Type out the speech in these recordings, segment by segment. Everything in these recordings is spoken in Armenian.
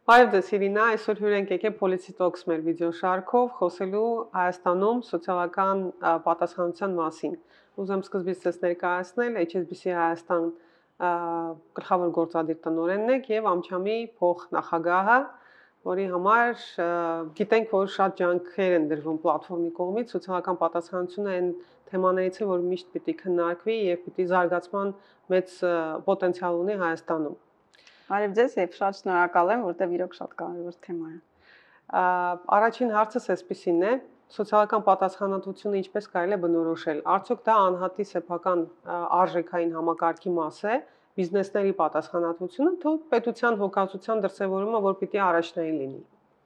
Բարև ձեզ Իրինա, այսօր հյուր ենք եկել Policy-Talks մեր վիդեոշարքով խոսելու Հայաստանում սոցիալական պատասխանատվության մասին։ Ուզում սկզբից ձեզ ներկայացնել HSBC Հայաստան գլխավոր գործադիր տնօրենն եք եւ AmCham-ի փոխնախագահը, որի համար գիտենք, որ շատ ջանքեր են դրվում պլատֆորմի կողմից, սոցիալական պատասխանատվությունը այն թեմաներից է, որ միշտ պիտի քննարկվի եւ պիտի զարգացման մեծ պոտենցիալ ունի Հայաստանում։ Բարև ձեզ եւ շատ շնորհակալ եմ, որտեղ իրոք շատ կարևոր թեմա է։ Առաջին հարցս այսպեսին է. սոցիալական պատասխանատվությունը ինչպես կարելի է բնորոշել։ Արդյոք դա անհատի սեփական արժեքային համակարգի մաս է, բիզնեսների պատասխանատվությունը, թե պետության հոգացության դրսևորումը, որ պիտի առաջնային լինի։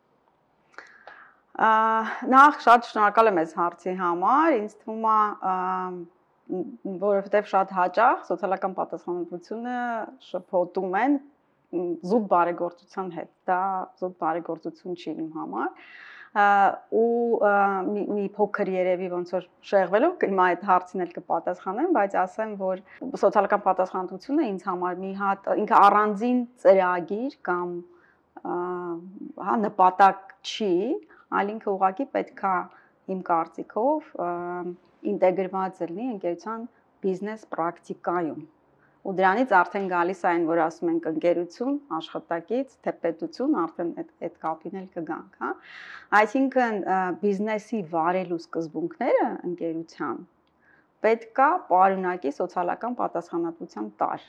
Նախ շատ շնորհակալ եմ այս հարցի համար, ինձ թվում է, որովհետեւ շատ հաճախ սոցիալական պատասխանատվությունը շփոթում են զուտ բարեգործության հետ, դա զուտ բարեգործություն չի իմ համար ու մի փոքր երևի ոնց որ շեղվելով հիմա այդ հարցին էլ կպատասխանեմ, բայց ասեմ, որ սոցիալական պատասխանատվությունը ինձ համար մի հատ ինքը առանձին ծրագիր կամ նպատակ չի, այլ ինքը ուղղակի պետքա իմ կարծիքով ինտեգրված լինի ընկերության բիզնես պրակտիկայում։ Ու դրանից արդեն գալիս է այն, որ ասում ենք ընկերություն, աշխատակից, թե պետություն, արդեն այդ կապին էլ կգանք, հա։ Այսինքն բիզնեսի վարելու սկզբունքները ընկերության պետքա պարունակի սոցիալական պատասխանատվության տար։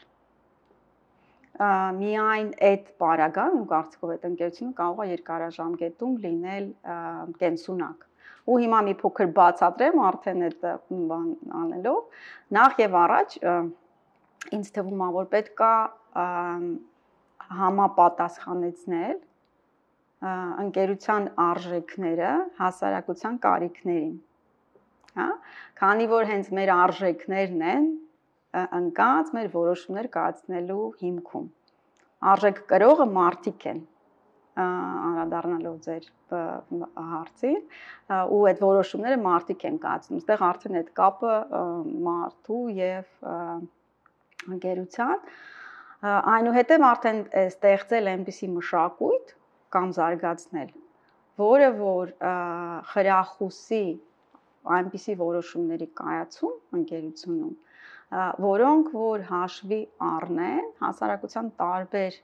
Միայն այդ պարագան, ու կարծիքով այդ ընկերությունը կարող է երկարաժամկետում լինել կենսունակ։ Ու հիմա մի փոքր բացատրեմ արդեն այդ բան անելով, նախ եւ առաջ ինձ թվում է, որ պետքա համապատասխանեցնել ընկերության արժեքները հասարակության կարիքներին, հա, քանի որ հենց մեր արժեքներն են ընկած մեր որոշումներ կայացնելու հիմքում։ Արժեք կրողը մարդիկ են, անդրադառնալով ձեր հարցին, ու այդ որոշումները մարդիկ են կայացնում։ Այստեղ արդեն այդ կապը մարդու եւ ընկերության, այնուհետև արդեն ստեղծել այնպիսի մշակույթ կամ զարգացնել, որը որ խրախուսի այնպիսի որոշումների կայացում ընկերությունում, որոնք որ հաշվի առնեն հասարակության տարբեր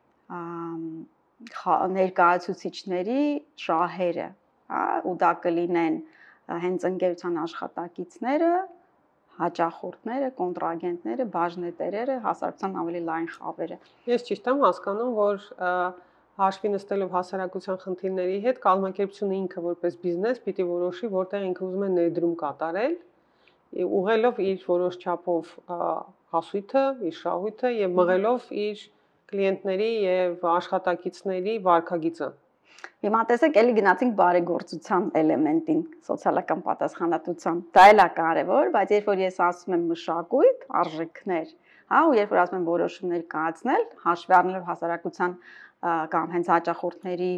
ներկայացուցիչների շահերը, ու դա կլինեն հենց ընկերության աշխատակիցները, հաճախորդները, կոնտրագենտները, բաժնետերերը, հասարակության ավելի լայն խավերը։ Ես ճիշտ եմ հասկանում, որ հաշվի նստելով հասարակության խնդիրների հետ կազմակերպությունը ինքը որպես բիզնես պիտի որոշի, որտեղ ինքը ուզում է ներդրում կատարել, ուղղելով իր որոշ չափով հասույթը, իր շահույթը եւ մղելով իր կլիենտների եւ աշխատակիցների վարքագիծը։ Հիմա տեսեք, էլի գնացինք բարեգործության էլեմենտին, սոցիալական պատասխանատվության։ Դա էլ է կարևոր, բայց երբ որ ես ասում եմ մշակույթ, արժեքներ, հա, ու երբ որ ասում եմ որոշումներ կայացնել, հաշվի առնելով հասարակության կամ հենց հաճախորդների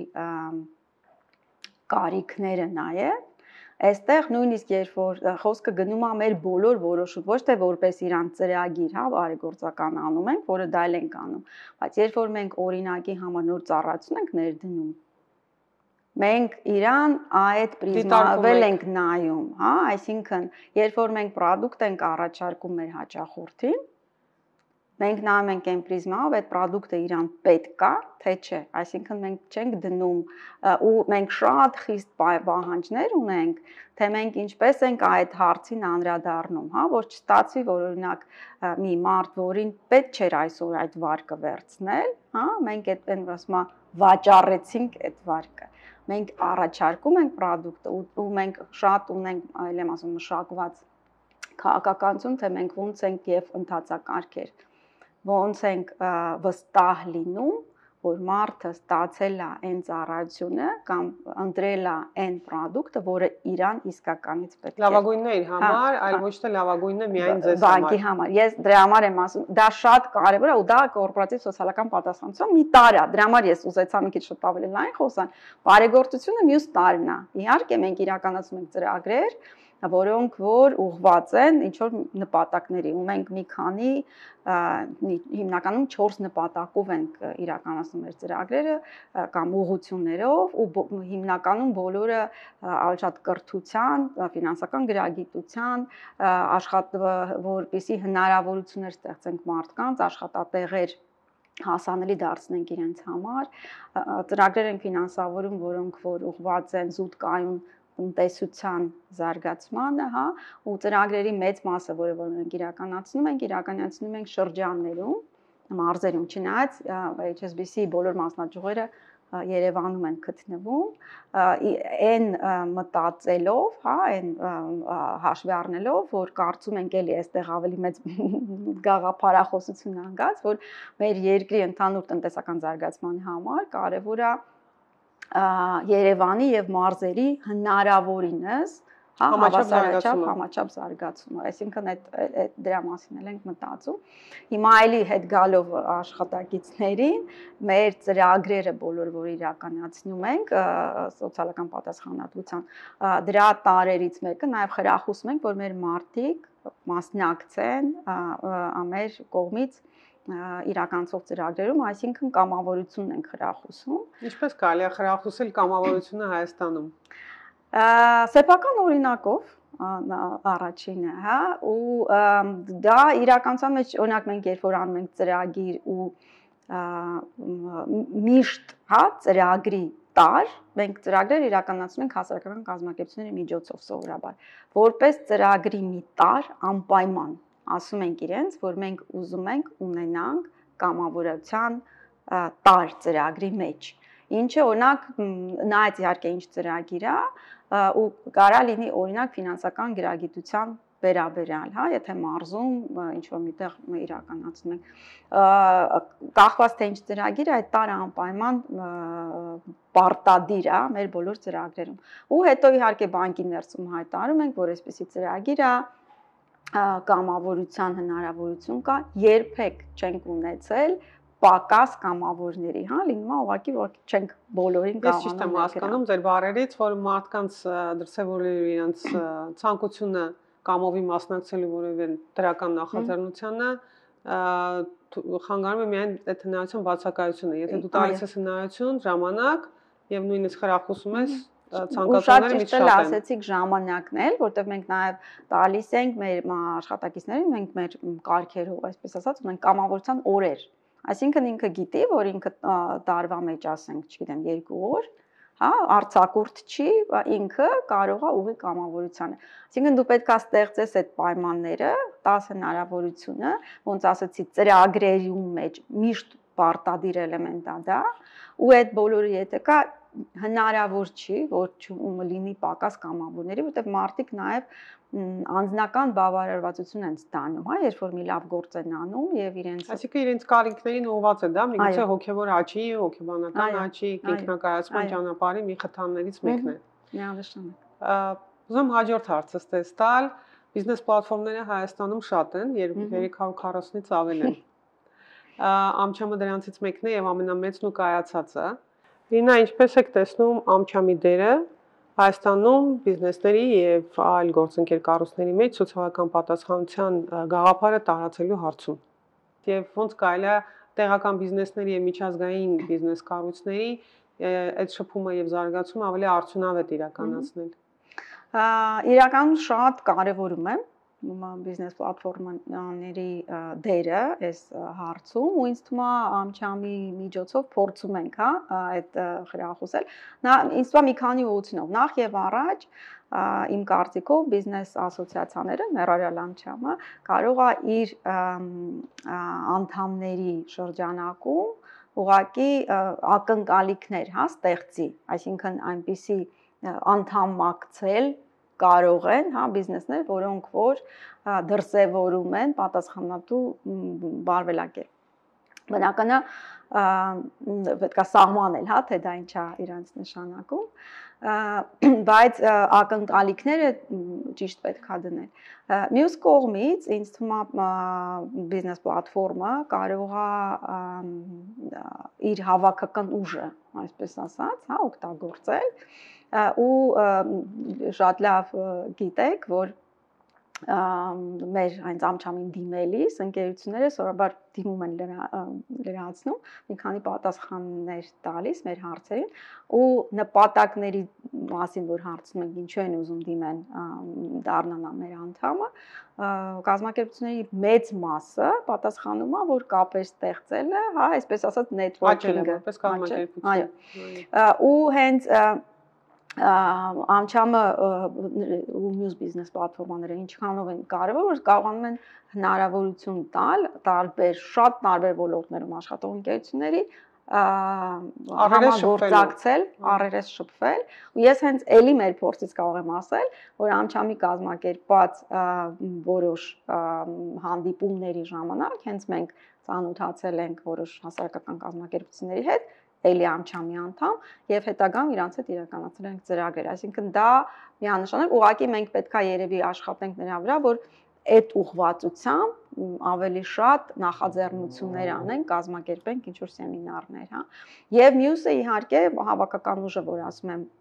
կարիքները նաև, այստեղ նույնիսկ երբ որ խոսքը գնում է մեր բոլոր որոշում, ոչ թե որպես իրանց ծրագիր, հա, բարեգործական անում ենք, որը դա էլ ենք անում, բայց երբ որ մենք օրինակի համար նոր ծառայություն ենք ներդնում, մենք իրան այդ պրիզմայով ենք նայում, հա, այսինքն երբ որ մենք պրոդուկտ ենք առաջարկում մեր հաճախորդին, մենք նայում ենք այն պրիզմայով, այդ պրոդուկտը իրան պետք է, թե չէ, այսինքն մենք չենք դնում ու մենք շատ խիստ պահանջներ ունենք, թե մենք ինչպես ենք այդ հարցին անդրադառնում, հա, որ չստացվի, որ օրինակ մի մարդ, որին պետք չէր այսօր այդ վարկը վերցնել, հա, մենք այդպես ասում եմ վաճառեցինք այդ վարկը։ Մենք առաջարկում ենք պրոդուկտը ու մենք շատ ունենք, այլ եմ ասում, մշակված քաղաքականություն, թե մենք ոնց ենք եւ ընթացակարգեր, ոնց ենք վստահ լինում, որ մարդը ստացել է այն ծառայությունը կամ ընտրել է այն պրոդուկտը, որը իրան իսկականից պետք է։ Լավագույնն է իր համար, այլ ոչ թե լավագույնն է միայն ձեզ բանկի համար։ Ես դրա համար եմ ասում, դա շատ կարևոր է ու դա կորպորատիվ սոցիալական պատասխանատվության մի տար է։ Դրա համար ես ուզեցա մի քիչ շատ ավելի լայն խոսալ։ Բարեգործությունը մյուս տարրն է։ Իհարկե մենք իրականացում ենք ծրագրեր, որոնք որ ուղղված են ինչ որ նպատակների, ու մենք մի քանի հիմնականում 4 նպատակով ենք իրականացնում մեր ծրագրերը կամ ուղղություններով ու հիմնականում բոլորը շատ կրթության, ֆինանսական գրագիտության, որպեսզի հնարավորություններ ստեղծենք մարդկանց, աշխատատեղեր հասանելի դարձնենք իրենց համար, ծրագրեր են ֆինանսավորում, որոնք որ ուղղված են զուտ կայուն տնտեսության զարգացմանը, հա, ու ծրագրերի մեծ մասը, որը որ մենք իրականացնում ենք շրջաններում, մարզերում, չնայած HSBC բոլոր մասնաճյուղերը Երևանում են գտնվում, այն մտածելով, հա, այն հաշվի առնելով, որ կարծում ենք էլի այստեղ ավելի մեծ գաղափարախոսություն անգած, որ մեր երկրի ընդհանուր տնտեսական զարգացման համար կարևոր է Երևանի եւ մարզերի հնարավորինս համաչափ զարգացումը, այսինքն այդ դրա մասին ենք մտածում։ Հիմա էլի հետ գալով աշխատակիցներին, մեր ծրագրերը բոլոր որ իրականացնում ենք սոցիալական պատասխանատվության, դրա տարերից մեկը նաև խրախուսում ենք, որ մեր մարդիկ մասնակցեն մեր կողմից իրականացող ծրագրերում, այսինքն կամավորությունն ենք խրախուսում։ Ինչպես կարելի է խրախուսել կամավորությունը Հայաստանում։ Սեփական օրինակով առաջինը, հա, ու դա իրականության մեջ օրինակ մենք երբ որ անում ենք ծրագիր ու միշտ, հա, ծրագրի տար, մենք ծրագրեր իրականացնում ենք հասարակական կազմակերպությունների միջոցով սովորաբար, որպես ծրագրի մի տար անպայման ասում ենք իրենց, որ մենք ուզում ենք ունենանք կամավորության տար ծրագրի մեջ, ինչը օրինակ նայած իհարկե ինչ ծրագիր է, ու կարա լինի օրինակ ֆինանսական գրագիտության վերաբերյալ, հա, եթե մարզում ինչ որ միտեղ իրականացնում ենք, կախված թե ինչ ծրագիր է, այդ տարը անպայման պարտադիր է մեր բոլոր ծրագրերում։ Ու հետո իհարկե բանկի ներսում հայտարարում ենք, որ այսպեսի ծրագիր է, կամավորության հնարավորություն կա, երբեք չենք ունեցել պակաս կամավորների, հա, լինում է ուղղակի չենք բոլորին կարողանում։ Ես ճիշտ եմ հասկանում ձեր բառերից, որ մարդկանց դրսևորելու իրենց ցանկությունը կամովի մասնակցելու որևէ դրական նախաձեռնությանը խանգարում է միայն այդ հնարավորության բացակայությունը։ Եթե դու տալիս ես հնարավորություն, ժամանակ եւ նույնիսկ խրախուսում ես ցանկացողները մի շատ են։ Ասեցիք ժամանակն էլ, որտեղ մենք նաև տալիս ենք մեր աշխատակիցներին, մենք մեր կարգերով, այսպես ասած, ունենք կամավորության օրեր։ Այսինքն ինքը գիտի, որ ինքը տարվա մեջ ասենք, չգիտեմ, 2 օր, հա, արձակուրդ չի, ինքը կարող է ուղի կամավորությանը։ Այսինքն դու պետք է ստեղծես այդ պայմանները, տաս հնարավորությունը, ոնց ասեցի, ծրագրերում մեջ միշտ պարտադիր էլեմենտ է դա, ու այդ բոլորը եթե կա հնարավոր չի, որ լինի պակաս կամավորների, որտեղ մարդիկ նաև անձնական բավարարվածություն են ստանում, հա, երբ որ մի լավ գործ են անում եւ իրենց Այսինքն իրենց կարիքներին ուղղված է դա, միգուցե հոգեվոր աճի, հոգեբանական աճի, ինքնակայացման ճանապարհի մի խթաններից մեկն է։ Միանշանակ։ Ուզում հաջորդ հարցը ստալ, բիզնես պլատֆորմները Հայաստանում շատ են, 340-ից ավել են։ AmCham-ը դրանցից մեկն է եւ ամենամեծն ու կայացածը։ Իրինա, ինչպես եք տեսնում AmCham-ի դերը Հայաստանում բիզնեսների եւ այլ գործընկեր կառույցների մեջ սոցիալական պատասխանատվության գաղափարը տարածելու հարցում։ Եվ ոնց կարելի է տեղական բիզնեսների եւ միջազգային բիզնես կառույցների այդ շփումը եւ զարգացումը ավելի արդյունավետ իրականացնել։ Իրականում շատ կարեւորում է բիզնես պլատֆորմաների դերը այս հարցում ու ինձ թվում է AmCham-ի միջոցով փորձում ենք, հա, այդ խրախուսել։ Ինձ թվում է մի քանի ուղղությունով։ Նախ եւ առաջ իմ կարծիքով բիզնես ասոցիացիաները, ներառյալ AmCham-ը, կարող է իր անդամների շրջանակում ուղղակի ակնկալիքներ, հա, ստեղծի, այսինքն այնպիսի անդամ մակցել կարող են, հա, բիզնեսներ, որոնք որ դրսևորում են պատասխանատու բարվելակերպ։ Բնականաբար պետք է սահմանել, հա, թե դա ինչ է իրանց նշանակում։ բայց ակնկալիքները ճիշտ պետք է դնել։ Մյուս կողմից ինձ թվում է բիզնես պլատֆորմը կարող է իր հավաքական ուժը, այսպես ասած, հա, օգտագործել ու շատ լավ գիտեք, որ մեր հենց AmCham-ին դիմելիս ընկերությունները սովորաբար դիմում են լրացնում, մի քանի պատասխաններ տալիս մեր հարցերին ու նպատակների մասին, որ հարցնում ենք, ինչու են ուզում դիմեն դառնան մեր անդամը, կազմակերպությունների մեծ մասը պատասխանում է, որ կապեր ստեղծելը, հա, այսպես ասած networking-ը, որպես կազմակերպություն։ այո։ Ու հենց AmCham-ը ու մյուս բիզնես պլատֆորմաները ինչքանով են կարևոր, որ կարողանում են հնարավորություն տալ շատ տարբեր ոլորտներում աշխատող ընկերությունների համագործակցել, առերես շփվել, ու ես հենց էլի մեր փորձից կարող եմ ասել, որ AmCham-ի կազմակերպած որոշ հանդիպումների ժամանակ հենց մենք ծանոթացել ենք որոշ հասարակական կազմակերպությունների հետ, էլի AmCham-ի անդամ եւ հետագայում իրանց հետ իրականացրել ենք ծրագրեր, այսինքն դա միանշանակ ուղղակի մենք պետքա երևի աշխատենք նրա վրա, որ այդ ուղղվածությամբ ավելի շատ նախաձեռնություններ անենք, կազմակերպենք ինչ-որ սեմինարներ, հա։ Եվ մյուսը իհարկե հավաքական ուժը, որ ասում եմ,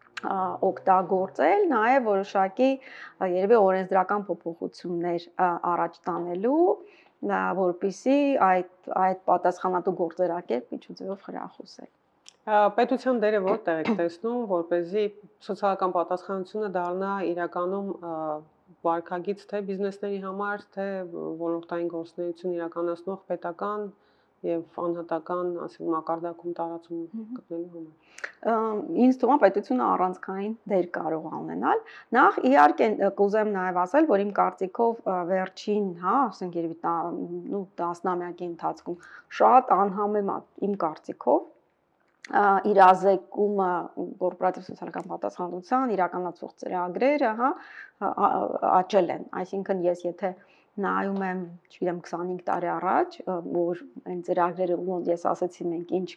օգտագործել նաև որոշակի երևի օրենսդրական փոփոխություններ առաջ տանելու, որպեսզի այդ պատասխանատու գործելակերպ ինչ-որ ձևով խրախուսել։ Պետության դերը որտեղ եք տեսնում, որպեսզի սոցիալական պատասխանատվությունը դառնա իրականում վարկագիծ թե բիզնեսների համար, թե ոլորտային գործունեություն իրականացնող պետական եւ անհատական, ասենք, մակարդակում տարածում գտնելու համար։ Ինձ թվում է պետությունը առանցքային դեր կարող է ունենալ։ Նախ իհարկե կուզեմ նաև ասել, որ իմ կարծիքով վերջին, հա, ասենք երևի տասնամյակի ընթացքում շատ անհամեմատ իմ կարծիքով իրազեկումը կորպորատիվ սոցիալական պատասխանատվության իրականացվող ծրագրերը, հա, աճել են։ Այսինքն ես եթե նայում եմ, չգիտեմ, 25 տարի առաջ, որ այն ծրագրերը ոնց ես ասացի մենք ինչ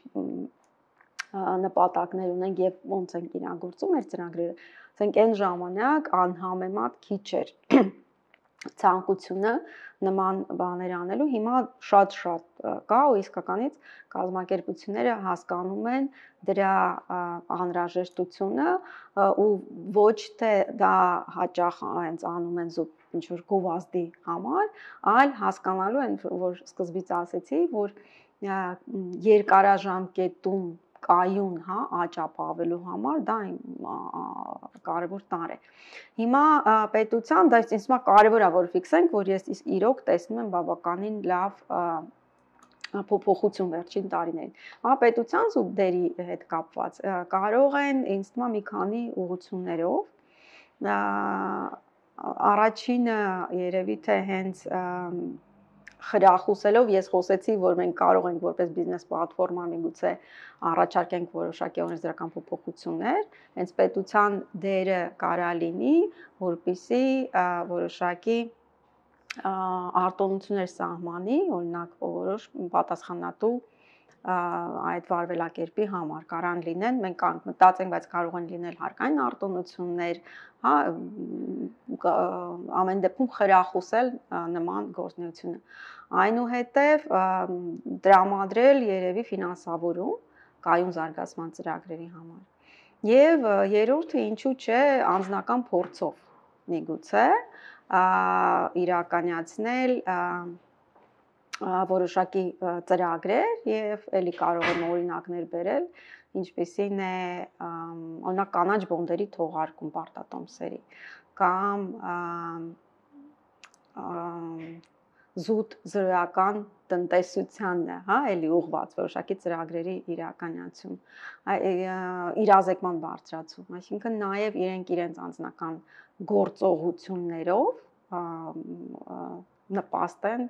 նպատակներ ունենք եւ ոնց ենք իրագործում մեր ծրագրերը, ասենք այն ժամանակ անհամեմատ քիչ էր ցանկությունը նման բաներ անելու, հիմա շատ կա ու իսկականից կազմակերպությունները հասկանում են դրա անհրաժեշտությունը ու ոչ թե դա հաճախ հենց անում են ինչ-որ գովազդի համար, այլ հասկանալու են, որ սկզբից ասեցի, որ երկարաժամկետում կայուն, հա, աճ ապավելու համար դա կարևոր տարր է։ Հիմա պետության, դա ինձ թվում է կարևոր է որ ֆիքսենք, որ ես իրոք տեսնում եմ բավականին լավ փոփոխություն վերջին տարիներին։ Հա, պետության ու դերի հետ կապված կարող են ինձ թվում է մի քանի ուղղություններով առաջինը երևի թե հենց խրախուսելով ես խոսեցի, որ մենք կարող ենք որպես բիզնես պլատֆորմա միգուցե առաջարկենք որոշակի օրենսդրական փոփոխություններ, հենց պետության դերը կարա լինի, որպեսզի որոշակի արտոնություններ սահմանի, օրինակ որոշ պատասխանատու այդ վարվելակերպի համար կարան լինեն, մենք մտածենք, բայց կարող են լինել հարկային արտոնություններ, հա, ամեն դեպքում խրախուսել նման գործունեությունը։ Այնուհետև տրամադրել երևի ֆինանսավորում կայուն զարգացման ծրագրերի համար։ Եվ երրորդը ինչու՞ չէ անձնական փորձով միգուցե իրականացնել որոշակի ծրագրեր եւ էլի կարող եմ օրինակներ բերել, ինչպեսին է օրինակ կանաչ բոնդերի թողարկում պարտատոմսերի կամ զուտ զրոյական տնտեսությանը, հա, էլի ուղղված որոշակի ծրագրերի իրականացում, իրազեկման բարձրացում, այսինքն նաև իրենց անձնական գործողություններով նպաստեն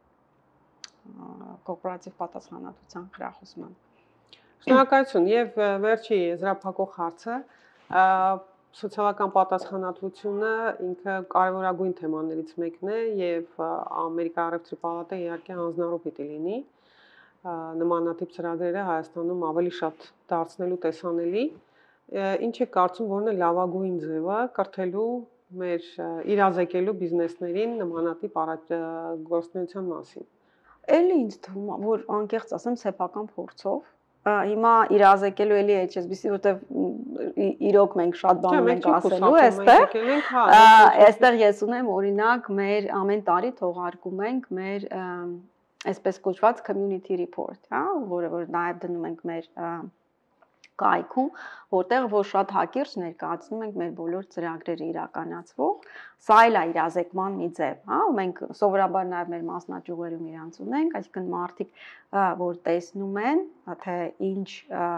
կորպորատիվ պատասխանատվության խրախուսման։ Շնորհակալություն եւ վերջի եզրափակող հարցը սոցիալական պատասխանատվությունը ինքը կարևորագույն թեմաներից մեկն է եւ Ամերիկայի առևտրի պալատը իհարկե հանձնառու պիտի լինի նմանատիպ ծրագրերը Հայաստանում ավելի շատ դարձնելու տեսանելի Ինչ է կարծում, որն է լավագույն ձևը կրթելու մեր իրազեկելու բիզնեսներին նմանատիպ գործունեության մասին։ Էլի ինձ թվում է, որ անկեղծ ասեմ, սեփական փորձով հիմա իրազեկելու էլի HSBC, որտեվ իրոք մենք շատ բան ունենք ասելու այստեղ ես ունեմ օրինակ մեր ամեն տարի թողարկում ենք մեր այսպես կոչված community report, հա, որը որ նաև դնում ենք մեր կայքում, որտեղ որ շատ հակիրճ ներկայացնում ենք մեր բոլոր ծրագրերը իրականացվող, սա էլ է իրազեկման մի ձև, հա, ու մենք սովորաբար նաև մեր մասնաճյուղերում իրանց ունենք, այսինքն մարդիկ, որ տեսնում են, թե ինչ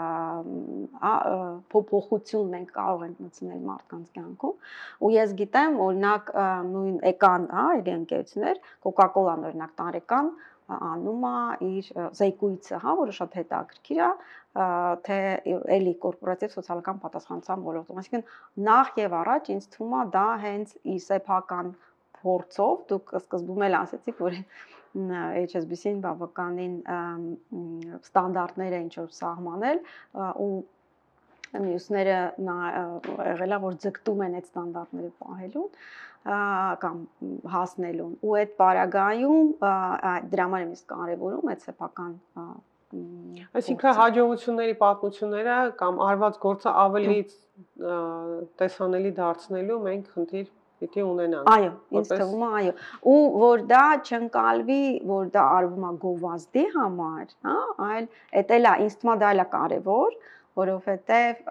փոփոխություն մենք կարող ենք մտցնել մարդկանց կյանքում, ու ես գիտեմ, օրինակ նույն եկան, հա, էլի ընկերություններ, Coca-Cola-ն օրինակ տարեկան անում է իր զեկույցը, հա, որը շատ հետաքրքիր է, թե էլի կորպորատիվ սոցիալական պատասխանատվության ոլորտում, այսինքն նախ եւ առաջ ինձ թվում է դա հենց ի սեփական փորձով, դուք սկզբում էլ ասացիք, որ HSBC-ին բավականին ստանդարտներ է ինչ որ սահմանել ու մյուսները եղել է որ ձգտում են այդ ստանդարտները պահելուն կամ հասնելուն ու այդ պարագայում դրա համար եմ իսկ կարևորում այդ սեփական Այսինքն հաջողությունների պատմությունները կամ արված գործը ավելի տեսանելի դարձնելու մենք խնդիր պիտի ունենանք։ Այո, ինձ թվում է, այո։ Ու որ դա չընկալվի, որ դա արվում է գովազդի համար, հա, այլ էդ էլ է, ինձ թվում է դա էլ է կարևոր, որովհետև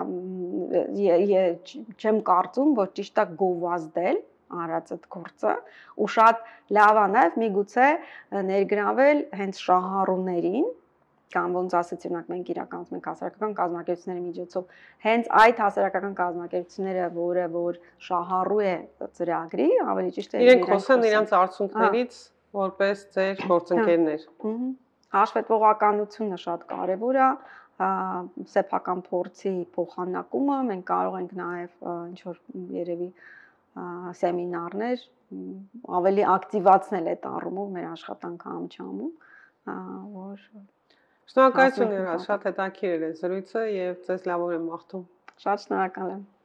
չեմ կարծում, որ ճիշտ է գովազդել արած այդ գործը ու շատ լավ է նաև միգուցե ներգրավել հենց շահառուներին կամ ոնց ասեցի օրինակ մենք իրականացնում ենք հասարակական կազմակերպությունների միջոցով հենց այդ հասարակական կազմակերպությունները որը որ շահառու է ծրագրի ավելի ճիշտ է իրենք խոսեն իրանց արդյունքներից որպես ձեր գործընկերներ հաշվետվողականությունը շատ կարևոր է սեփական փորձի փոխանակումը մենք կարող ենք նաև ինչ որ երևի սեմինարներ ավելի ակտիվացնել այդ առումով մեր աշխատանքը AmCham-ում որ Շնորհակալություն Իրա, շատ հետաքրքիր էր զրույցը եւ ձեզ լավ օր եմ մաղթում։ Շատ շնորհակալ եմ։